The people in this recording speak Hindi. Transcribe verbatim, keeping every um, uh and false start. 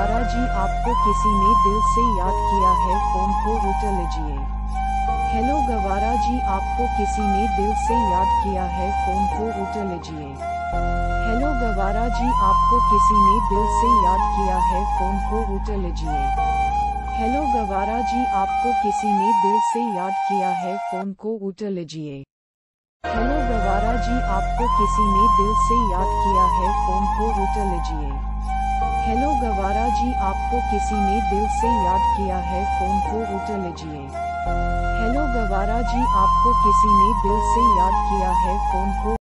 गवारा जी, आपको किसी ने दिल से याद किया है, फोन को उठा लीजिए। हेलो गवारा जी, आपको किसी ने दिल से याद किया है, फोन को उठा लीजिए। हेलो गवारा जी, आपको किसी ने दिल से याद किया है, फोन को उठा लीजिए। हेलो गवारा जी, आपको किसी ने दिल से याद किया है, फोन को उठा लीजिए। हेलो गवारा जी, आपको किसी ने दिल से याद किया है, फोन को उठा लीजिए। हेलो गवारा जी, आपको किसी ने दिल से याद किया है, फोन को उठा लीजिए। हेलो गवारा जी, आपको किसी ने दिल से याद किया है, फोन को